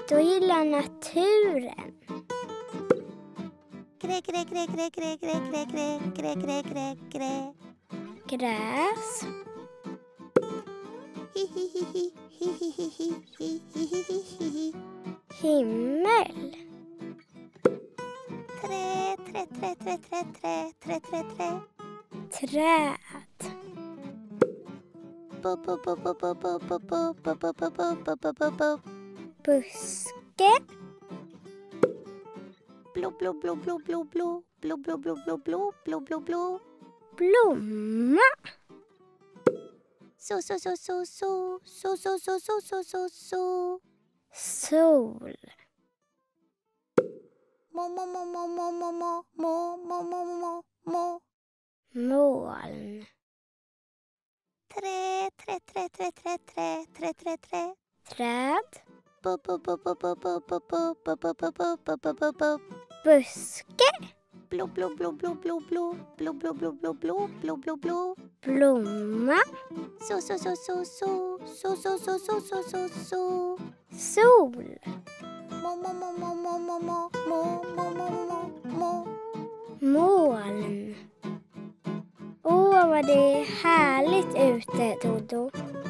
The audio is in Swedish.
Dodo gillar naturen. Grä, grä, grä, grä, grä, grä, grä, grä, grä, grä, grä, grä. Gräs. Hi, hi, hi, hi, hi, hi, hi, hi, hi, hi, hi, hi, hi, hi. Himmel. Trä, trä, trä, trä, trä, trä, trä, trä, trä. Träd. Bu, bu, bu, bu, bu, bu, bu, bu, bu, bu, bu, bu, bu, bu, bu, bu. Buske. Blo, blo, blo, blo, blo, blo. Blo, blo, blo, blo, blo, blo, blo, blo. Blomma. So, so, so, so, so. So, so, so, so, so, so, so. Sol. Mo, mo, mo, mo, mo, mo, mo. Mo, mo, mo, mo, mo. Moln. Trä, trä, trä, trä, trä, trä, trä, trä, trä. Träd. Bu, bu, bu, bu, bu, bu, bu, bu, bu, bu, bu, bu, bu, bu, bu, bu. Buske. Blo, blo, blo, blo, blo, blo. Blo, blo, blo, blo, blo, blo, blo, blo. Blomma. So, so, so, so, so. So, so, so, so, so, so, so. Sol. Mo, mo, mo, mo, mo, mo, mo. Mo, mo, mo, mo, mo. Moln. Åh, vad det är härligt ute, Dodo.